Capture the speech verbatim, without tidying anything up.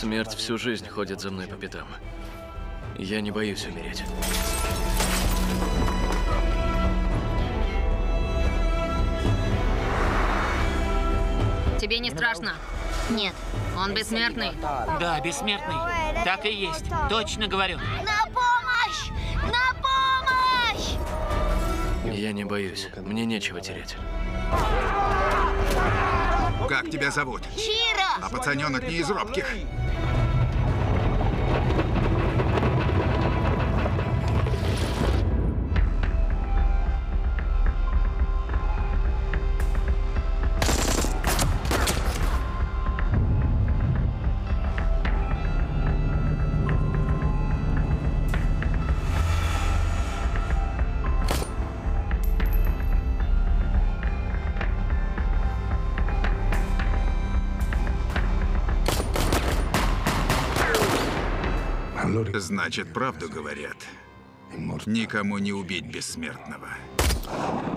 Смерть всю жизнь ходит за мной по пятам. Я не боюсь умереть. Тебе не страшно? Нет. Он бессмертный? Да, бессмертный. Так и есть. Точно говорю. На помощь! На помощь! Я не боюсь. Мне нечего терять. Как тебя зовут? Чиро! А пацаненок не из робких. Значит, правду говорят. Никому не убить бессмертного.